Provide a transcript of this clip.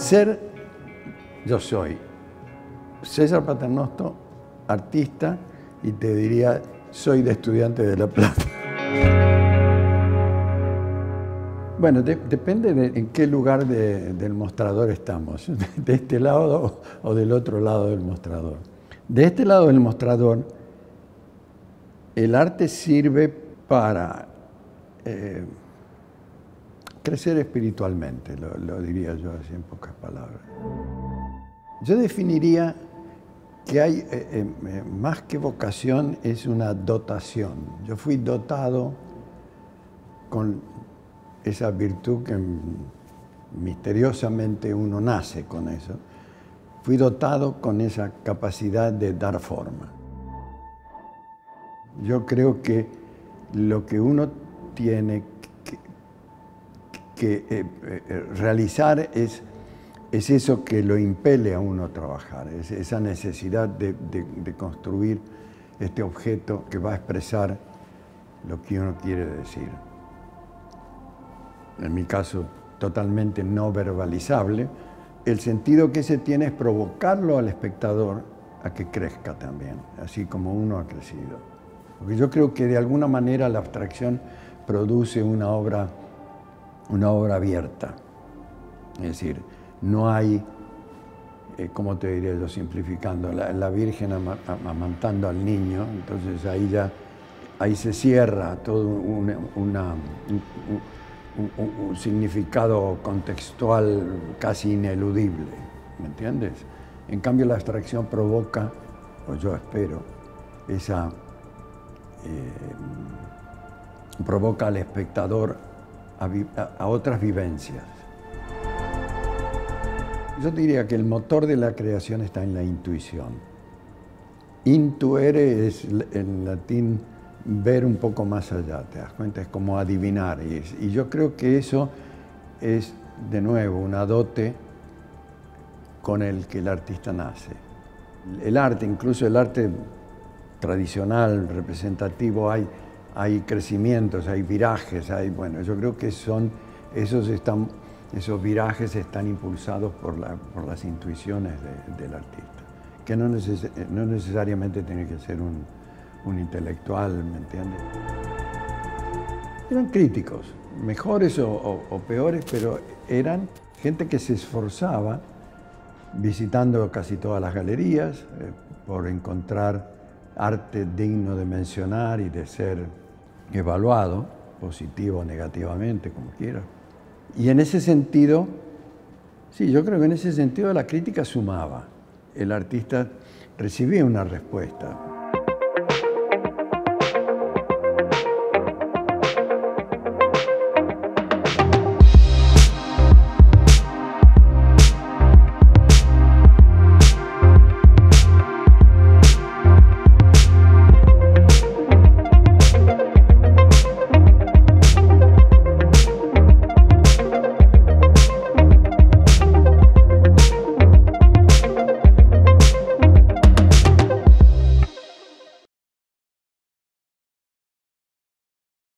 ser, yo soy César Paternosto, artista, y te diría, soy de Estudiantes de La Plata. Bueno, depende de en qué lugar del mostrador estamos, de este lado o del otro lado del mostrador. De este lado del mostrador, el arte sirve para crecer espiritualmente, lo diría yo así en pocas palabras. Yo definiría que hay, más que vocación, es una dotación. Yo fui dotado con esa virtud que misteriosamente uno nace con eso. Fui dotado con esa capacidad de dar forma. Yo creo que lo que uno tiene que realizar es eso que lo impele a uno a trabajar, es esa necesidad de construir este objeto que va a expresar lo que uno quiere decir. En mi caso, totalmente no verbalizable. El sentido que se tiene es provocarlo al espectador a que crezca también, así como uno ha crecido. Porque yo creo que de alguna manera la abstracción produce una obra abierta. Es decir, no hay, ¿cómo te diría yo simplificando? La Virgen amamantando al niño, entonces ahí se cierra todo un significado contextual casi ineludible, ¿me entiendes? En cambio la abstracción provoca, o yo espero, provoca al espectador a otras vivencias. Yo diría que el motor de la creación está en la intuición. Intuere es en latín ver un poco más allá, ¿te das cuenta? Es como adivinar. Y yo creo que eso es, de nuevo, una dote con el que el artista nace. El arte, incluso el arte tradicional, representativo, hay crecimientos, hay virajes, bueno, yo creo que esos virajes están impulsados por las intuiciones del artista, que no necesariamente tiene que ser un intelectual, ¿me entiendes? Eran críticos, mejores o peores, pero eran gente que se esforzaba visitando casi todas las galerías por encontrar arte digno de mencionar y de ser evaluado, positivo o negativamente, como quiera. Y en ese sentido, sí, yo creo que en ese sentido la crítica sumaba. El artista recibía una respuesta.